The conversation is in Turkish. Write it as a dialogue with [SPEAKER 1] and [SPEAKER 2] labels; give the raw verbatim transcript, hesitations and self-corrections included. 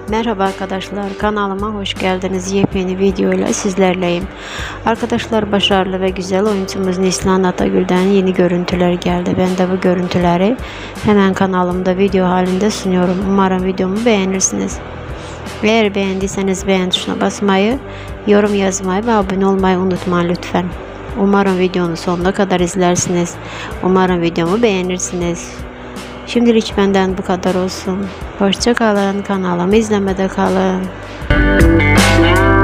[SPEAKER 1] Merhaba arkadaşlar, kanalıma hoş geldiniz. Yepyeni videoyla sizlerleyim. Arkadaşlar, başarılı ve güzel oyuncumuz Neslihan Atagül'den yeni görüntüler geldi. Ben de bu görüntüleri hemen kanalımda video halinde sunuyorum. Umarım videomu beğenirsiniz. Eğer beğendiyseniz beğen tuşuna basmayı, yorum yazmayı ve abone olmayı unutmayın lütfen. Umarım videomu sonuna kadar izlersiniz. Umarım videomu beğenirsiniz. Şimdilik benden bu kadar olsun. Hoşça kalın. Kanalımı izlemede kalın.